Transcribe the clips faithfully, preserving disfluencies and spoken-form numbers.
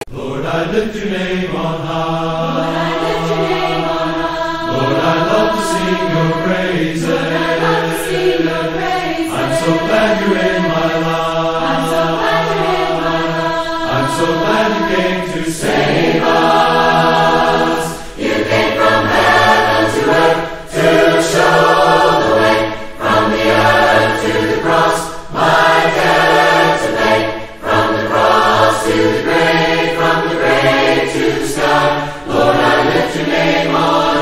Lord, I lift your name on high. Lord, I lift your name on high. Lord, I love to sing your praises. Lord, I love to sing your praises. I'm so glad you're in my life. I'm so glad you're in my life. I'm so glad you came to save us. You came from heaven to earth to show the way, from the earth to the cross, my debt to pay, from the cross to the grave, from the grave to the sky. Lord, I lift your name on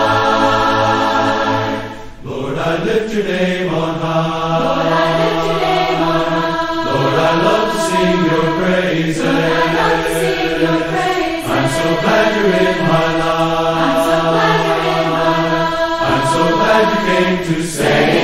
high. Lord, I lift your name on high. Lord, I lift your name on high. Lord, I love to sing your praises. Lord, I love to sing your praises. I'm so glad you're in my life. I'm so glad you're in my life. I'm so glad you came to save